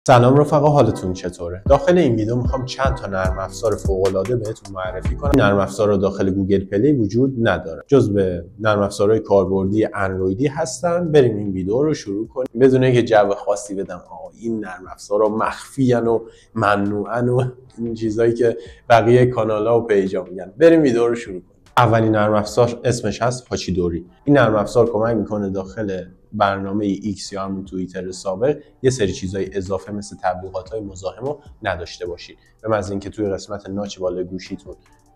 سلام رفقا، حالتون چطوره؟ داخل این ویدیو میخوام چند تا نرم افزار فوق العاده بهتون معرفی کنم. نرم افزارها داخل گوگل پلی وجود نداره. جزو نرم افزارهای کاربردی اندرویدی هستن. بریم این ویدیو رو شروع کنیم بدون اینکه جو خاصی بدم. این نرم افزارها مخفیان و ممنوعن و این چیزایی که بقیه کانال‌ها و پیجا میگن. بریم ویدیو رو شروع کنیم. اولین نرم افزار اسمش هست هاچیدوری. این نرم افزار کمک میکنه داخل برنامه ایکس یا همون توییتر سابق یه سری چیزای اضافه مثل تبلیغات‌های مزاحم رو نداشته باشید. به محض اینکه توی قسمت ناچ بالای گوشیتون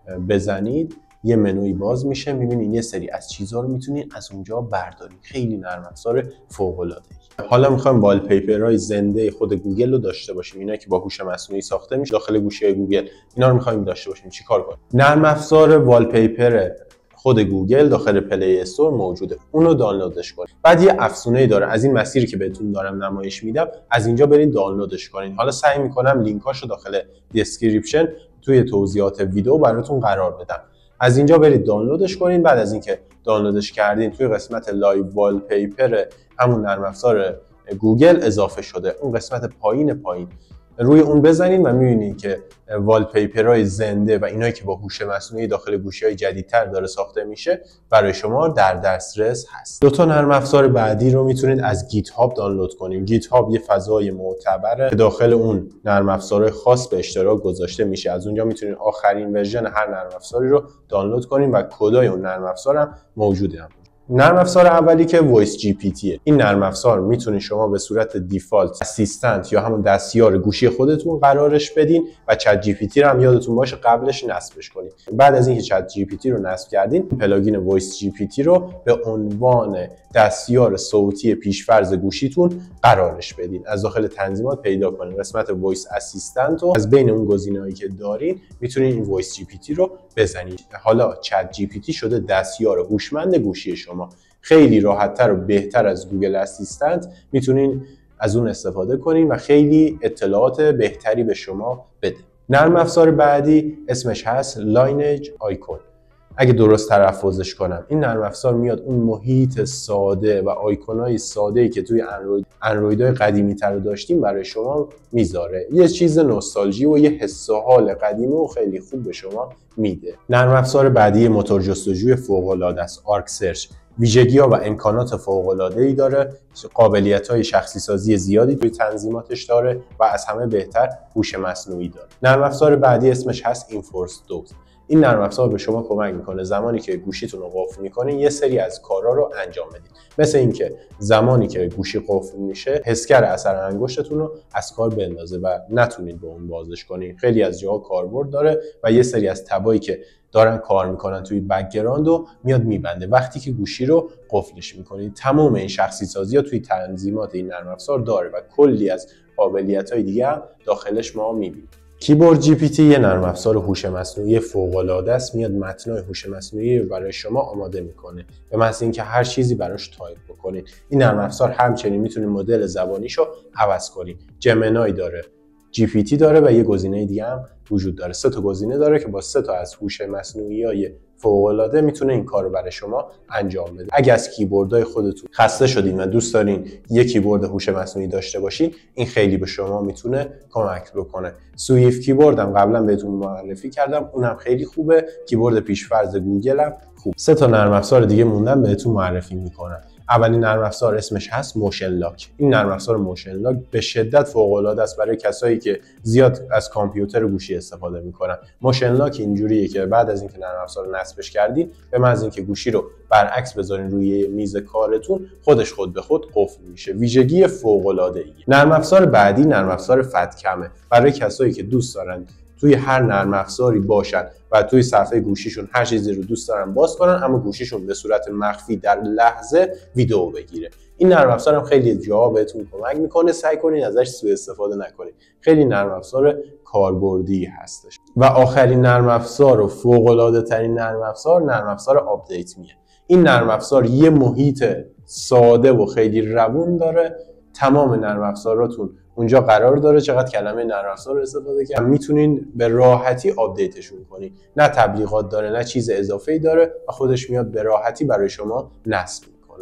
بزنید یه منوی باز میشه، میبینید یه سری از چیزا رو میتونید از اونجا بردارید. خیلی نرم افزار فوق‌العاده‌ای. حالا میخوایم والپیپرهای زنده خود گوگل رو داشته باشیم. اینا که با هوش مصنوعی ساخته میشه داخل گوشی‌های گوگل، اینا رو میخوایم داشته باشیم. چیکار کنیم؟ نرم افزار والپیپر خود گوگل داخل پلی استور موجوده، اونو دانلودش کنید. بعد یه افزونه‌ای داره، از این مسیری که بهتون دارم نمایش میدم از اینجا برید دانلودش کنید. حالا سعی میکنم لینکاشو داخل دیسکریپشن توی توضیحات ویدیو براتون قرار بدم. از اینجا برید دانلودش کنید. بعد از اینکه دانلودش کردین توی قسمت لایو والپیپر همون نرم افزار گوگل اضافه شده، اون قسمت پایین روی اون بزنید و می‌بینید که والپیپرهای زنده و اینایی که با هوش مصنوعی داخل گوشی‌های جدیدتر داره ساخته میشه برای شما در دسترس هست. دو تا نرم افزار بعدی رو میتونید از گیت هاب دانلود کنید. گیت هاب یه فضای معتبره که داخل اون نرم افزارهای خاص به اشتراک گذاشته میشه. از اونجا میتونید آخرین ورژن هر نرم افزاری رو دانلود کنید و کدای اون نرم افزار هم موجوده. نرم افزار اولی که وایس جی پی تیه. این نرم افزار میتونید شما به صورت دیفالت اسیستنت یا همون دستیار گوشی خودتون قرارش بدین و چت جی پی تی رو هم یادتون باشه قبلش نصبش کنید. بعد از اینکه چت جی پی تی رو نصب کردین، پلاگین وایس جی پی تی رو به عنوان دستیار صوتی پیشفرض گوشیتون قرارش بدین. از داخل تنظیمات پیدا کنید قسمت وایس اسیستنت رو، از بین اون گزینه‌هایی که دارین میتونید این وایس جی پی تی رو بزنید. حالا چت جی پی تی شده دستیار هوشمند گوشی شما. خیلی راحت‌تر و بهتر از گوگل اسیستنت میتونین از اون استفاده کنین و خیلی اطلاعات بهتری به شما بده. نرم افزار بعدی اسمش هست لاینج آیکون. اگه درست تلفظش کنم، این نرم افزار میاد اون محیط ساده و آیکونای ساده‌ای که توی اندرویدهای قدیمی‌تر رو داشتیم برای شما میذاره. یه چیز نوستالژی و یه حس و حال قدیمی و خیلی خوب به شما میده. نرم افزار بعدی موتور جستجوی فوق‌العاده است، آرک سرچ. ویژگی‌ها و امکانات فوق‌العاده‌ای داره، قابلیت‌های شخصی سازی زیادی توی تنظیماتش داره و از همه بهتر هوش مصنوعی داره. نرم افزار بعدی اسمش هست اینفورس دوز. این نرم افزار به شما کمک میکنه زمانی که گوشیتون رو قفل میکنین یه سری از کارا رو انجام بدید. مثل اینکه زمانی که گوشی قفل میشه حسگر اثر انگشتتون رو از کار بندازه و نتونید به اون بازش کنین. خیلی از جاها کاربرد داره و یه سری از تبایی که دارن کار میکنن توی بک‌گراند رو میاد میبنده وقتی که گوشی رو قفلش میکنید. تمام این شخصی سازی‌ها توی تنظیمات این نرم افزار داره و کلی از قابلیت‌های دیگه هم داخلش ما میبینیم. کیبورد جی پی تی یه نرم افزار هوش مصنوعی فوق‌العاده است. میاد متنای هوش مصنوعی رو برای شما آماده میکنه به محض اینکه هر چیزی براش تایپ بکنید. این نرم افزار همچنین میتونه مدل زبانیشو عوض کنید. جمنای داره، جی پی تی داره و یه گزینه دیگه هم وجود داره. 3 تا گزینه داره که با 3 تا از هوش مصنوعی‌های فوق‌العاده میتونه این کارو برای شما انجام بده. اگه از کیبوردهای خودتون خسته شدین و دوست دارین یه کیبورد هوش مصنوعی داشته باشین، این خیلی به شما میتونه کمک بکنه. سویفت کیبورد هم قبلا بهتون معرفی کردم، اونم خیلی خوبه. کیبورد پیشفرض گوگل هم خوب. 3 تا نرم افزار دیگه موندن بهتون معرفی میکنم. اولین نرم افزار اسمش هست موشن لاک. این نرم افزار موشن لاک به شدت فوق‌العاده است برای کسایی که زیاد از کامپیوتر و گوشی استفاده میکنن. موشن لاک اینجوریه که بعد از اینکه نرم افزار رو نصبش کردین، به محض اینکه گوشی رو برعکس بذارین روی میز کارتون، خود به خود قفل میشه. ویژگی فوق‌العاده‌ای. نرم افزار بعدی نرم افزار فتکمه. برای کسایی که دوست دارن توی هر نرم افزاری باشن و توی صفحه گوشیشون هر چیزی رو دوست دارن باز کنن اما گوشیشون به صورت مخفی در لحظه ویدیو بگیره. این نرم افزار هم خیلی جاها بهتون کمک میکنه. سعی کنین ازش سوء استفاده نکنین. خیلی نرم افزار کاربردی هستش. و آخرین نرم افزار و فوق العاده ترین نرم افزار آپدیت میه. این نرم افزار یه محیط ساده و خیلی روون داره. تمام نرم افزاراتون اونجا قرار داره. چقدر کلمه نرم افزار رو استفاده کردم، میتونین به راحتی آپدیتشون کنین. نه تبلیغات داره نه چیز اضافه‌ای داره و خودش میاد به راحتی برای شما نصب میکنه.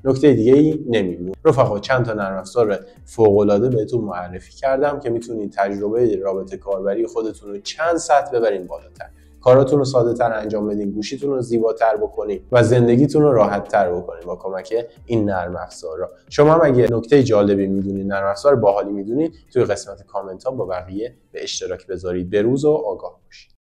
نکته دیگه ای نمیمونه. رفقا چند تا نرم افزار فوق العاده بهتون معرفی کردم که میتونید تجربه رابطه کاربری خودتون رو چند سطح ببرین بالاتر، کاراتون رو ساده تر انجام بدین، گوشیتون رو زیباتر بکنین و زندگیتون رو راحت تر بکنین با کمک این نرم افزارا. شما هم اگه نکته جالبی میدونید، نرم افزار باحالی میدونید، توی قسمت کامنت ها با بقیه به اشتراک بذارید. بروز و آگاه باشید.